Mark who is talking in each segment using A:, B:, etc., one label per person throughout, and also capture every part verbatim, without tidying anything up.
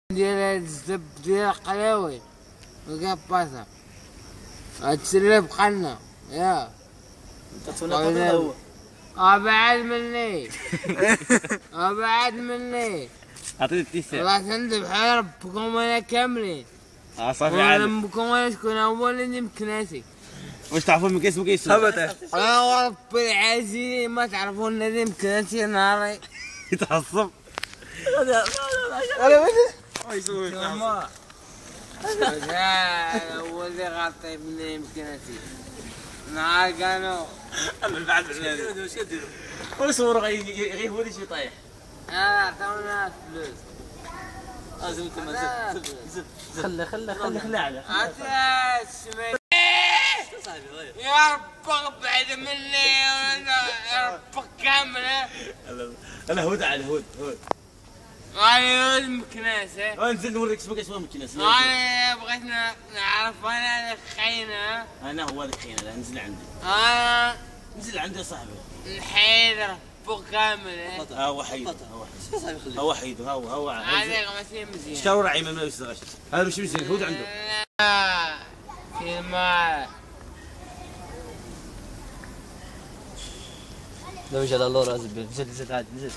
A: ديال الزب ديال القلاوي وكاباسا هتسلب قنا يا
B: تتونا هو
A: ابعد مني ابعد مني
C: عطيني التيسير
A: والله تندب بحال ربكم انا كاملين
C: اه صافي عاد
A: ربكم انا شكون هو اللي يمكناتي
C: واش تعرفون من كيس وكيس
B: هبط
A: انا وربي العزيز ما تعرفون الذي يمكناتي نهاري
C: يتعصب
B: انا
C: يسوي
A: ما هذا هو اللي غطي من يمكناتي نهار كانوا
C: انا بعد بلادي واش كديروا ولا صوروا غير هو اللي شي طايح
A: انا عطاونا فلوس
C: لازم انت زب زب زب
B: خلي خلي خلي خلي على
A: عطاس يا ربك بعد مني يا ربك كامل
C: انا هود على هود هود
A: انا هود مكناسه
C: نزل نوريك اسمك اسمه مكناس
A: انا بغيت نعرف انا الخينه
C: انا هو هذاك الخيانه نزل عندي
A: انا
C: نزل عندي يا صاحبي
A: نحيد ربك كامل
C: ها هو حيد ها هو حيد ها هو هو
A: هذاك ماشي مزيان
C: شكرا راعي ما يصدقش هذا ماشي مزيان هود عنده
A: لا كيما
B: لو جا اللورا زبل نزل نزل عاد نزل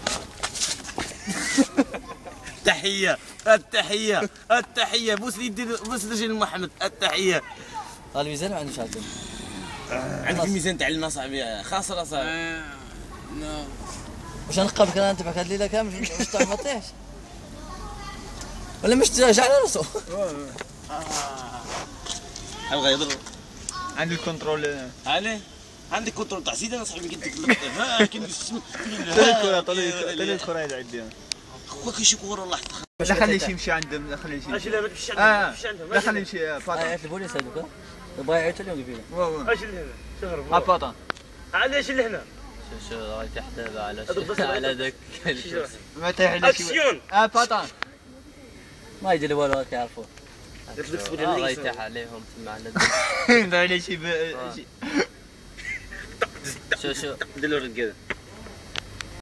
C: التحية التحية التحية بوس يدي بوس رجل محمد التحية
B: الميزان ما عندوش عاد
C: عندك الميزان تاع الماء صاحبي خاسر صاحبي
A: نو
B: واش نقابلك انا نتبعك هاد الليله كامل باش تعرف ما تطيحش ولا مش تراجع على راسو
C: هل غيضر
D: عندي الكنترول
C: عليه عندك كنترول تاع زيد انا صاحبي قلت لك ها كي
D: طلع طلع طلع الكره هذه عندي
C: هو كيشي كوره والله
D: لا خليه يمشي عندهم لا خليه يمشي
C: اش لا ما تمشيش
D: اه
C: عندهم
D: لا خليه يمشي فاطمه
B: عيط البوليس هذوك بغا يعيط اليوم قبيله
D: اش
E: اللي هنا شهر
D: ها فاطمه
E: علاش اللي هنا
B: شو شو غادي تحت على على ذاك
D: ما يطيح لي شي
E: اكسيون
D: اه فاطمه
B: ما يدير والو راك يعرفوا
E: قلت
B: غادي يتاح عليهم تما على
D: ندير عليه شي
B: شو شو
C: ديروا الرقاده